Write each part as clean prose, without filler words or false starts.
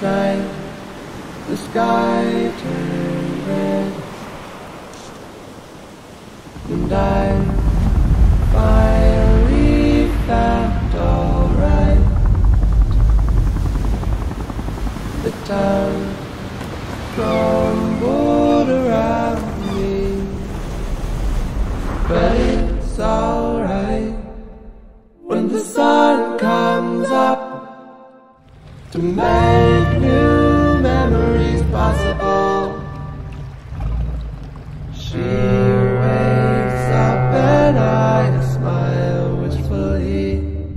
night, the sky turned red, and I finally felt alright. The town crumbled around me, but it's alright when the sun comes up to make new memories possible. She wakes up and I smile wistfully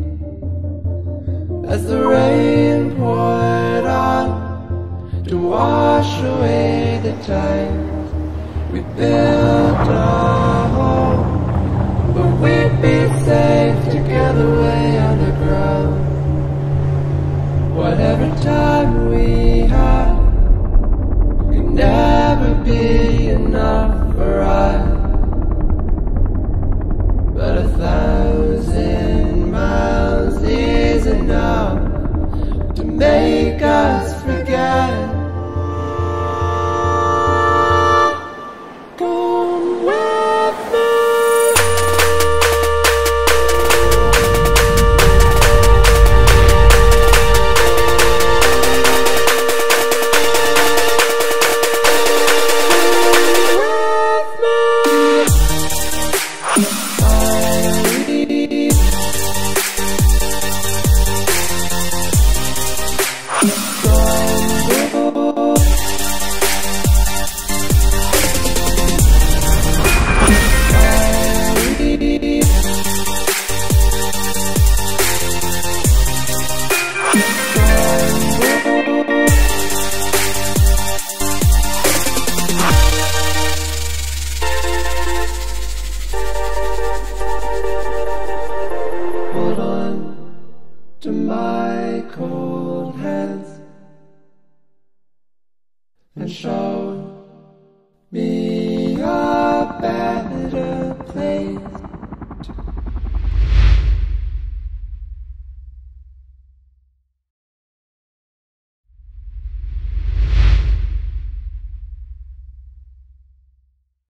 as the rain poured on to wash away the times we built a home where we'd be safe together way underground. Whatever time we have can never be enough for us, but 1,000 miles is enough to make us forget. Come with me. Hold on to my cold hands and show